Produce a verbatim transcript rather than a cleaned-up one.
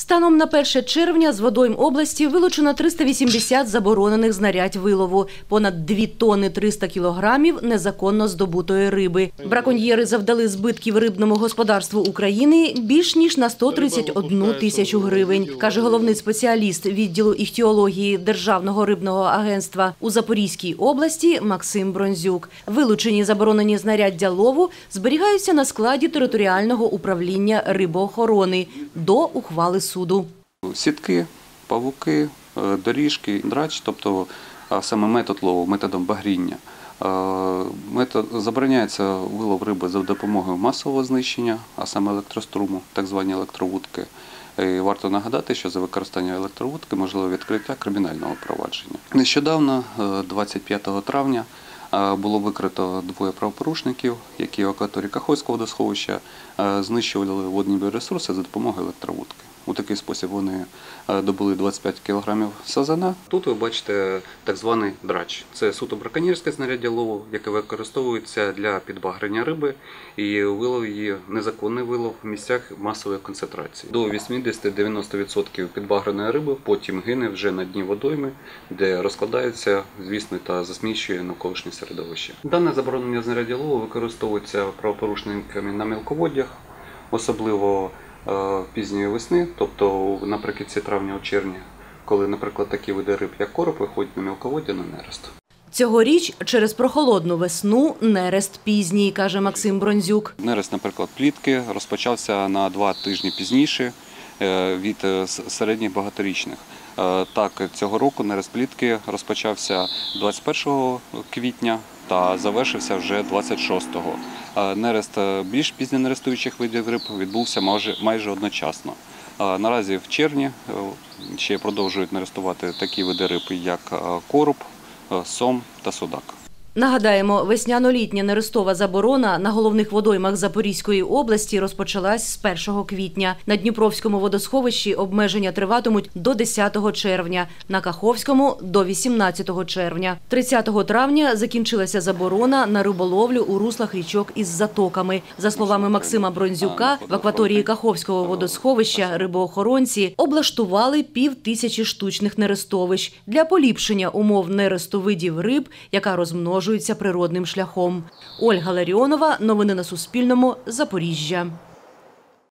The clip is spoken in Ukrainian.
Станом на перше червня з водойм області вилучено триста вісімдесят заборонених знарядь вилову, понад дві тонни триста кілограмів незаконно здобутої риби. Браконьєри завдали збитків рибному господарству України більш ніж на сто тридцять одну тисячу гривень, каже головний спеціаліст відділу іхтіології Державного рибного агентства у Запорізькій області Максим Бронзюк. Вилучені заборонені знаряддя лову зберігаються на складі територіального управління рибоохорони до ухвали суду. Сітки, павуки, доріжки, драч, тобто саме метод лову, методом багріння. Метод, забороняється вилов риби за допомогою масового знищення, а саме електроструму, так звані електровудки. І варто нагадати, що за використання електровудки можливо відкриття кримінального провадження. Нещодавно, двадцять п'ятого травня, було викрито двоє правопорушників, які в акваторії Каховського водосховища знищували водні біоресурси за допомогою електровудки. У такий спосіб вони добули двадцять п'ять кілограмів сазана. Тут ви бачите так званий драч. Це суто браконьєрське знаряддя лову, яке використовується для підбагрення риби і вилов її, незаконний вилов в місцях масової концентрації. До вісімдесят до дев'яноста відсотків підбагреної риби потім гине вже на дні водойми, де розкладається, звісно, та засмічує навколишнє середовище. Дане заборонення знаряддя лову використовується правопорушниками на мілководдях, особливо пізньої весни, тобто наприкінці травня-червня, коли, наприклад, такі види риб, як короб, виходять на мілководдя на нерест. Цьогоріч через прохолодну весну нерест пізній, каже Максим Бронзюк. Нерест, наприклад, плітки розпочався на два тижні пізніше від середніх багаторічних. Так, цього року нерест плітки розпочався двадцять першого квітня та завершився вже двадцять шостого. Нерест більш пізньонерестуючих видів риб відбувся майже, майже одночасно. Наразі в червні ще продовжують нерестувати такі види риб, як короб, сом та судак. Нагадаємо, весняно-літня нерестова заборона на головних водоймах Запорізької області розпочалась з першого квітня. На Дніпровському водосховищі обмеження триватимуть до десятого червня, на Каховському – до вісімнадцятого червня. тридцятого травня закінчилася заборона на риболовлю у руслах річок із затоками. За словами Максима Бронзюка, в акваторії Каховського водосховища рибоохоронці облаштували пів тисячі штучних нерестовищ для поліпшення умов нересту видів риб, яка розмножується природним шляхом. Ольга Ларіонова. Новини на Суспільному. Запоріжжя.